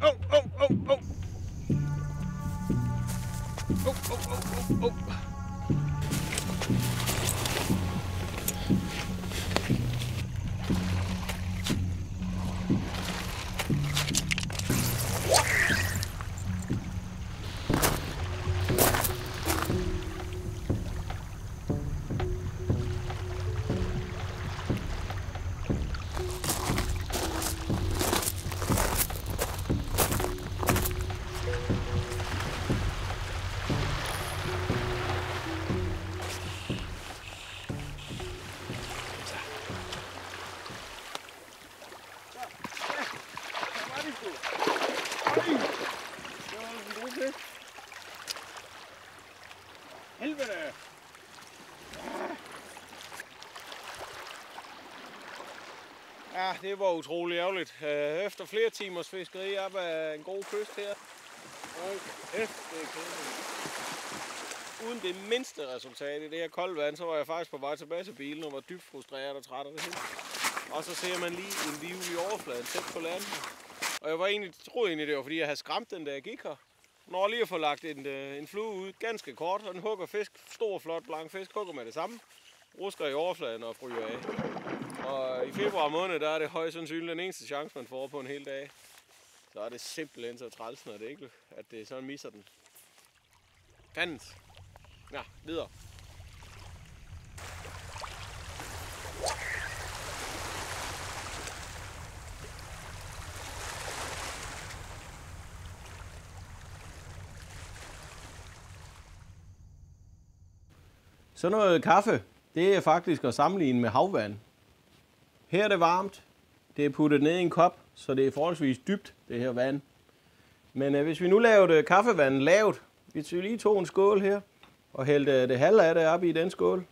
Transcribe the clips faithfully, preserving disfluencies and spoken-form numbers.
Åh, åh, åh, åh. Åh, åh, åh, åh, åh. Helvede! Ja, det var utrolig ærgerligt. Efter flere timers fiskeri op ad en god kyst her. Og efter det er kedeligt. Uden det mindste resultat i det her kolde vand, så var jeg faktisk på vej tilbage til bilen og var dybt frustreret og træt af det hele. Og så ser man lige en vivl i overfladen tæt på landet. Og jeg var egentlig, troede egentlig, det var fordi jeg havde skræmt den, da jeg gik her. Når lige at få lagt en, en flue ud, ganske kort, og den hugger fisk, stor, flot, blank fisk, hugger med det samme. Rusker i overfladen og fryger af. Og i februar måned, der er det højst sandsynligt den eneste chance, man får på en hel dag. Så er det simpelthen så træls, når det ikke, at det sådan misser den. Fandens. Ja, videre. Sådan noget kaffe, det er faktisk at sammenligne med havvand. Her er det varmt, det er puttet ned i en kop, så det er forholdsvis dybt, det her vand. Men øh, hvis vi nu lavede kaffevand lavt, hvis vi lige tog en skål her, og hældte det halve af det op i den skål,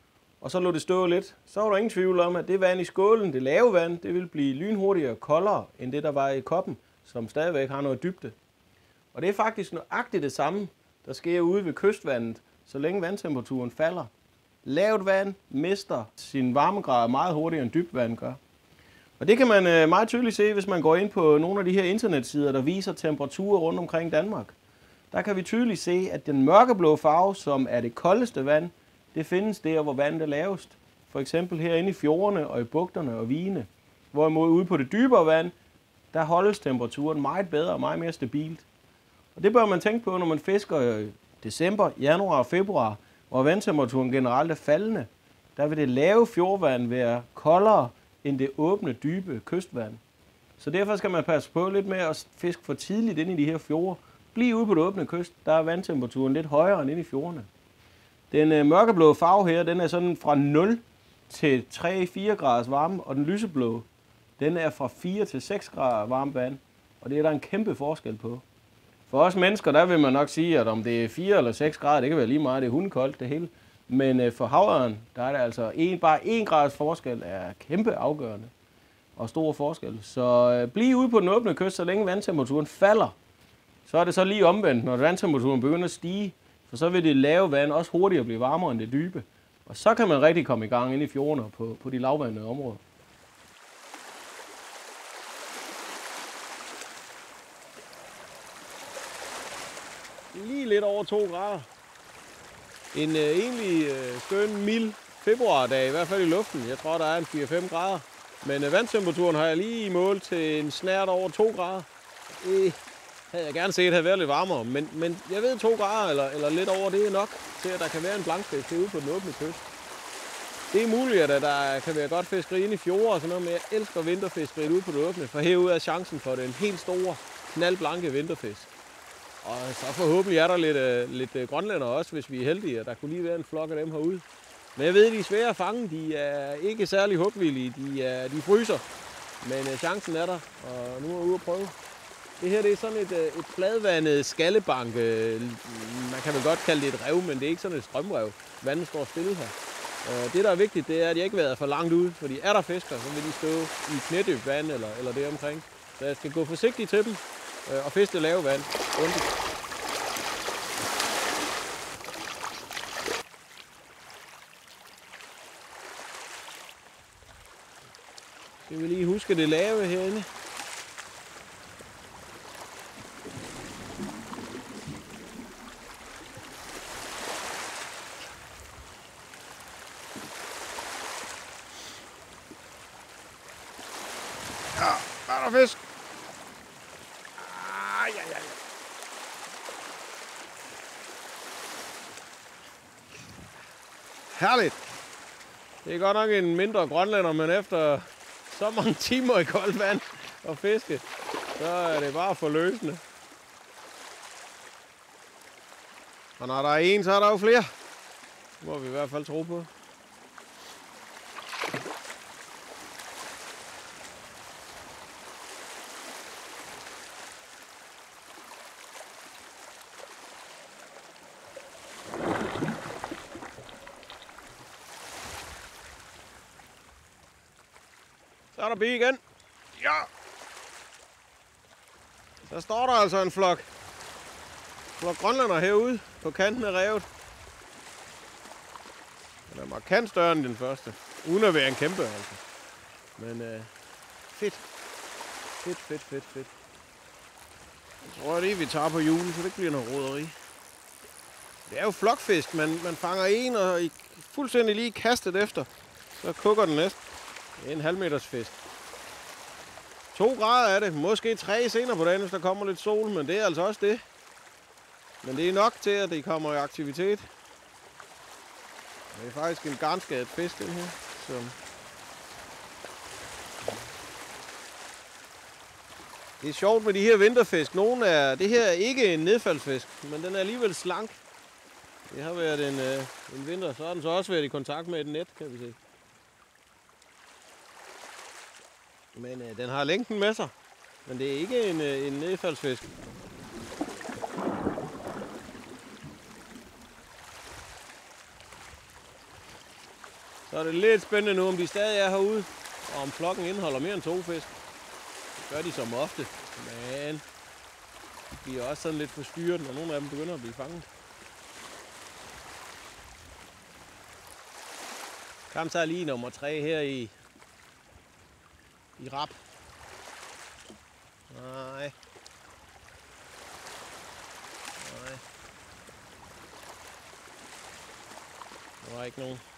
og så lå det stå lidt, så var der ingen tvivl om, at det vand i skålen, det lave vand, det ville blive lynhurtigere koldere, end det der var i koppen, som stadigvæk har noget dybde. Og det er faktisk nøjagtigt det samme, der sker ude ved kystvandet, så længe vandtemperaturen falder. Lavt vand mister sin varmegrad meget hurtigere end dybt vand gør. Og det kan man meget tydeligt se, hvis man går ind på nogle af de her internetsider, der viser temperaturer rundt omkring Danmark. Der kan vi tydeligt se, at den mørkeblå farve, som er det koldeste vand, det findes der, hvor vandet er lavest. For eksempel herinde i fjordene og i bugterne og vigene. Hvorimod ude på det dybere vand, der holdes temperaturen meget bedre og meget mere stabilt. Og det bør man tænke på, når man fisker i december, januar og februar, hvor vandtemperaturen generelt er faldende. Der vil det lave fjordvand være koldere end det åbne, dybe kystvand. Så derfor skal man passe på lidt med at fiske for tidligt ind i de her fjorde. Bliv ude på det åbne kyst, der er vandtemperaturen lidt højere end inde i fjordene. Den øh, mørkeblå farve her, den er sådan fra nul til tre til fire graders varme, og den lyseblå, den er fra fire til seks grader varmt vand. Og det er der en kæmpe forskel på. For os mennesker, der vil man nok sige, at om det er fire eller seks grader, det kan være lige meget, det er hundekoldt det hele. Men øh, for havørn, der er det altså en, bare en grads forskel er kæmpe afgørende og stor forskel. Så øh, bliv ude på den åbne kyst, så længe vandtemperaturen falder. Så er det så lige omvendt, når vandtemperaturen begynder at stige, for så vil det lave vand også hurtigere blive varmere end det dybe. Og så kan man rigtig komme i gang ind i fjordene på, på de lavvandede områder. Lige lidt over to grader. En øh, egentlig øh, skøn, mild februardag, i hvert fald i luften. Jeg tror, der er en fire til fem grader. Men øh, vandtemperaturen har jeg lige i mål til en snært over to grader. Det havde jeg gerne set havde været lidt varmere, men, men jeg ved, to grader eller, eller lidt over, det er nok til, at der kan være en blankfisk ude på den åbne kyst. Det er muligt, at der kan være godt fiskeri inde i fjorde og sådan noget, men jeg elsker vinterfiskeri ude på det åbne, for herude er chancen for den helt store, knaldblanke vinterfisk. Og så forhåbentlig er der lidt, uh, lidt uh, grønlænder også, hvis vi er heldige, og der kunne lige være en flok af dem herude. Men jeg ved, at de er svære at fange, de er ikke særlig hugvillige, de, uh, de fryser, men uh, chancen er der, og nu er jeg ude at prøve. Det her det er sådan et, uh, et fladvandet skallebank, uh, man kan vel godt kalde det et rev, men det er ikke sådan et strømrev. Vandet står stille her. Uh, det der er vigtigt, det er, at de ikke har været for langt ude, fordi er der fisker, så vil de stå i knædybt vand eller, eller det omkring. Så jeg skal gå forsigtigt til dem. Og fiske det lave vand. Grundigt. Skal vi lige huske det lave herinde. Der er der fisk. Ej, ej, ej. Herligt. Det er godt nok en mindre grønlænder, men efter så mange timer i koldt vand og fiske, så er det bare forløsende. Og når der er en, så er der jo flere. Det må vi i hvert fald tro på. Så er der bi igen. Ja! Så står der altså en flok, flok grønlænder herude på kanten af revet. Den er markant større end den første. Uden at være en kæmpe, altså. Men øh, fedt. Fedt, fedt, fedt, fedt. Jeg tror, det er, vi tager på julen, så det ikke bliver noget roderi. Det er jo flokfisk. Man, man fanger en og i, fuldstændig lige kastet efter. Så kukker den næste. Det er en halv meters fisk. To grader er det. Måske tre senere på dagen, hvis der kommer lidt sol, men det er altså også det. Men det er nok til, at det kommer i aktivitet. Det er faktisk en garnskadet fisk, den her. Så. Det er sjovt med de her vinterfisk. Nogle er, det her er ikke en nedfaldsfisk, men den er alligevel slank. Det har været en, øh, en vinter, så har den så også været i kontakt med et net, kan vi se. Men øh, den har længden med sig. Men det er ikke en, øh, en nedfaldsfisk. Så er det lidt spændende nu, om de stadig er herude, og om flokken indeholder mere end to fisk. Det gør de som ofte, men de er også sådan lidt forstyrret, når nogle af dem begynder at blive fanget. Kom så lige nummer tre her i, i rap. Nej. Nej. Der var ikke nogen.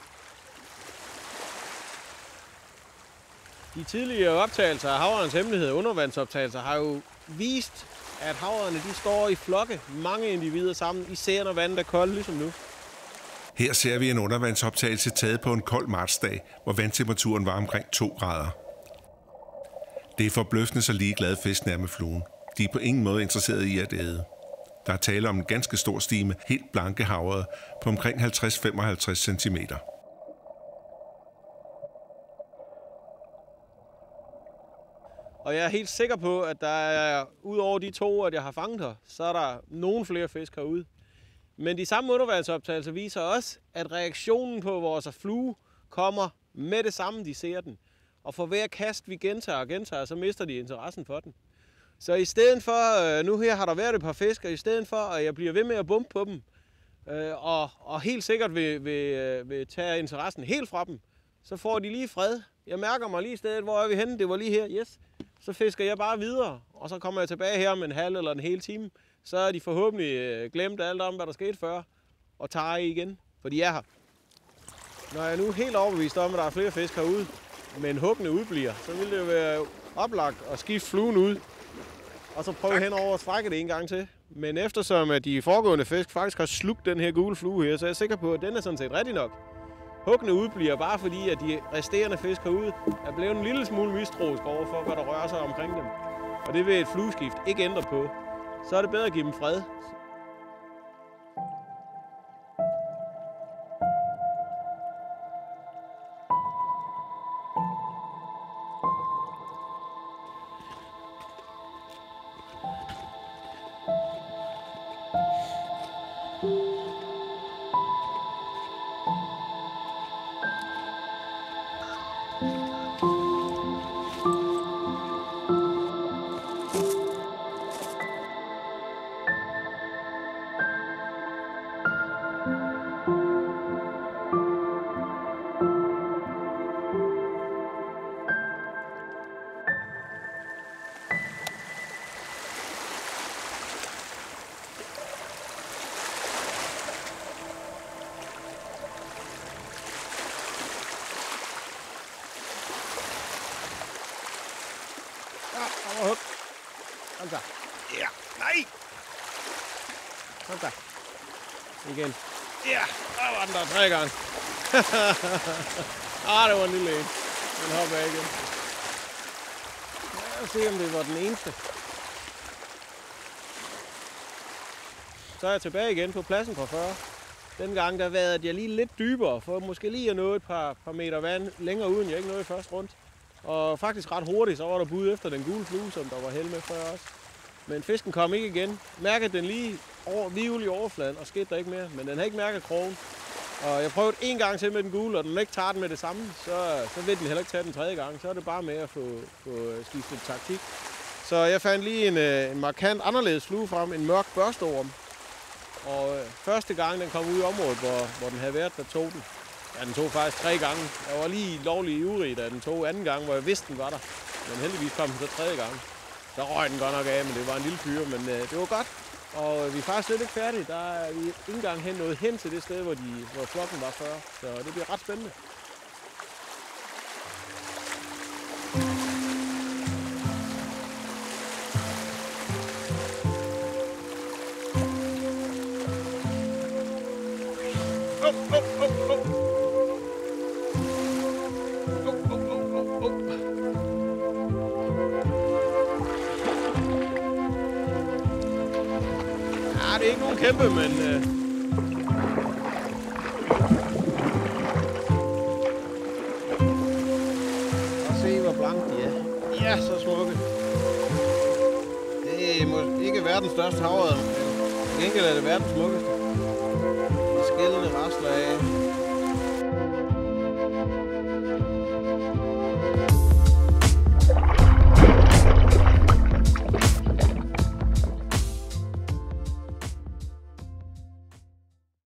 De tidligere optagelser af havrens hemmelighed, undervandsoptagelser, har jo vist, at havrene de står i flokke, mange individer sammen, især når vandet er koldt, ligesom nu. Her ser vi en undervandsoptagelse taget på en kold martsdag, hvor vandtemperaturen var omkring to grader. Det er forbløffende så ligeglade fisken er med fluen. De er på ingen måde interesserede i at æde. Der er tale om en ganske stor stime helt blanke havre på omkring halvtreds til femoghalvtreds centimeter. Og jeg er helt sikker på, at der er, ud over de to, at jeg har fanget her, så er der nogle flere fisk herude. Men de samme undervandsoptagelser viser også, at reaktionen på vores flue kommer med det samme, de ser den. Og for hver kast, vi gentager og gentager, så mister de interessen for den. Så i stedet for, nu her har der været et par fisk, og i stedet for, at jeg bliver ved med at bumpe på dem, og, og helt sikkert vil, vil, vil tage interessen helt fra dem, så får de lige fred. Jeg mærker mig lige i stedet, hvor er vi henne? Det var lige her, yes. Så fisker jeg bare videre, og så kommer jeg tilbage her om en halv eller en hel time. Så er de forhåbentlig glemt alt om, hvad der skete før, og tager i igen, for de er her. Når jeg nu er helt overbevist om, at der er flere fisk herude, men huggene udbliver, så vil det jo være oplagt at skifte fluen ud, og så prøve hen over at strække det en gang til. Men eftersom at de foregående fisk faktisk har slugt den her gule flue her, så er jeg sikker på, at den er sådan set rigtig nok. Huggene udbliver bare fordi, at de resterende fisk herude er blevet en lille smule mistroisk over for, hvad der rører sig omkring dem. Og det vil et flueskift ikke ændre på. Så er det bedre at give dem fred. Ah, overhug. Kom så. Ja, nej. Kom så. Igen. Ja, der var den der tre gange. Ah, det var en lille en. Den hopper af igen. Lad os se, om det var den eneste. Så er jeg tilbage igen på pladsen fra fyrre. Den gang der vadede jeg lige lidt dybere, for måske lige at nå et par, par meter vand længere uden jeg ikke nåede først rundt. Og faktisk ret hurtigt, så var der bud efter den gule flue, som der var held med før også. Men fisken kom ikke igen. Mærkede den lige over, lige i overfladen, og skete der ikke mere. Men den havde ikke mærket krogen. Og jeg prøvede en gang til med den gule, og den ikke tager den med det samme, så, så vil den heller ikke tage den tredje gang. Så er det bare med at få, få skiftet taktik. Så jeg fandt lige en, en markant anderledes flue frem, en mørk børsteorm. Og øh, første gang den kom ud i området, hvor, hvor den havde været, der tog den. Ja, den tog faktisk tre gange. Jeg var lige lovlig ivrig, da den tog anden gang, hvor jeg vidste, den var der. Men heldigvis kom den så tredje gang. Så røg den godt nok af, men det var en lille fyr, men øh, det var godt. Og øh, vi er faktisk slet ikke færdige. Der er vi ikke engang hen nået hen til det sted, hvor, de, hvor flokken var før. Så det bliver ret spændende. Oh, oh, oh, oh. Oh, oh, oh, oh, oh. Ja, det er ikke nogen kæmpe, men... Øh... Og se, hvor blanke de er. Ja, så smukke. Det er måske ikke verdens største havørred, men til gengæld er det verdens smukkeste. Skældene rasler af.